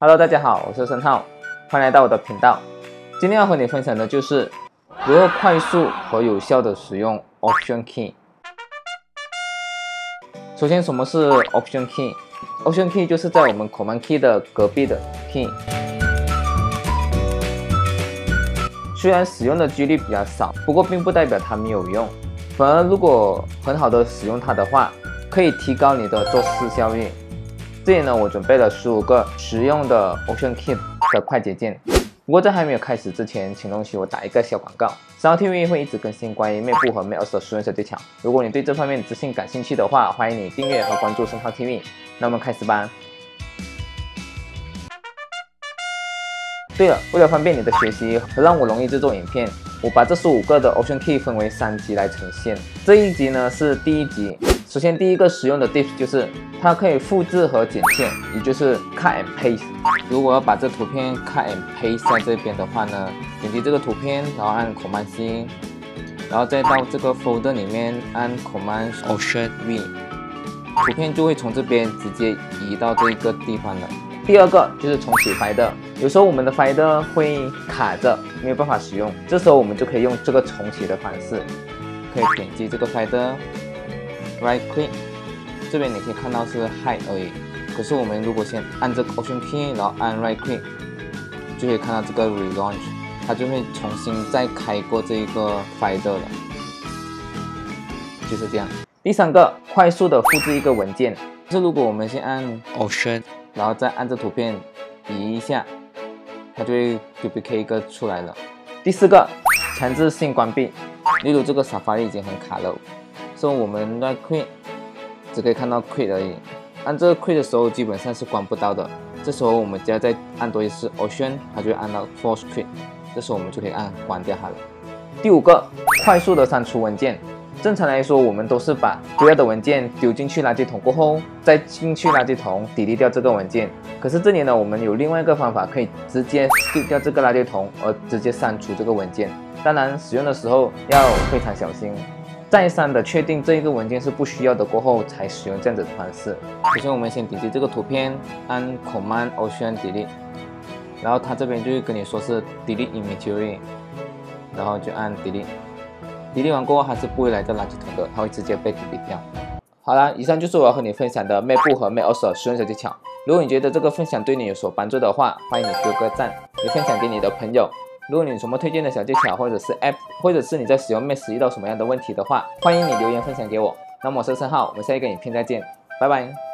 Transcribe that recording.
Hello， 大家好，我是申浩，欢迎来到我的频道。今天要和你分享的就是如何快速和有效的使用 Option Key。首先，什么是 Option Key？Option Key 就是在我们 Command Key 的隔壁的 Key。虽然使用的几率比较少，不过并不代表它没有用。反而，如果很好的使用它的话，可以提高你的做事效率。这里呢，我准备了15个实用的 Option Key 的快捷键。不过在还没有开始之前，请容许我打一个小广告。申浩 TV 会一直更新关于面部和 Make 20的实用小技巧。如果你对这方面的资讯感兴趣的话，欢迎你订阅和关注申浩 TV。那我们开始吧。对了，为了方便你的学习和让我容易制作影片，我把这15个的 Option Key 分为3集来呈现。这一集呢是第一集。首先，第一个实用的 tips 就是它可以复制和剪切，也就是 cut and paste。如果要把这图片 cut and paste 在这边的话呢，点击这个图片，然后按 Command C， 然后再到这个 folder 里面按 Command Option V， 图片就会从这边直接移到这个地方了。第二个就是重启 folder， 有时候我们的 folder 会卡着，没有办法使用，这时候我们就可以用这个重启的方式，可以点击这个 folder。Right click， 这边你可以看到是 hide 而已。可是我们如果先按这个 Option Key， 然后按 Right click， 就可以看到这个 Relaunch， 它就会重新再开过这一个 folder 了。就是这样。第三个，快速的复制一个文件。就是如果我们先按 Option， 然后再按这图片移一下，它就会 duplicate 一个出来了。第四个，强制性关闭。例如这个 Safari 已经很卡了。所以我们 Right Click 只可以看到 Quit 而已，按这个 Quit 的时候基本上是关不到的。这时候我们只要再按多一次 Option， 它就会按到 Force Quit， 这时候我们就可以按关掉它了。第5个，快速的删除文件。正常来说，我们都是把不要的文件丢进去垃圾桶过后，再进去垃圾桶delete掉这个文件。可是这里呢，我们有另外一个方法，可以直接丢掉这个垃圾桶，而直接删除这个文件。当然，使用的时候要非常小心。再三的确定这一个文件是不需要的过后，才使用这样子的方式。首先，我们先点击这个图片，按 Command Option Delete， 然后它这边就会跟你说是 Delete Immediately， 然后就按 Delete。Delete 完过后，它是不会来到垃圾桶的，它会直接被 delete 掉。好啦，以上就是我要和你分享的 Make 和 Make 20的实用小技巧。如果你觉得这个分享对你有所帮助的话，欢迎你给我个赞，也分享给你的朋友。如果你有什么推荐的小技巧，或者是 App， 或者是你在使用 Make 时遇到什么样的问题的话，欢迎你留言分享给我。那么我是申浩，我们下一个影片再见，拜拜。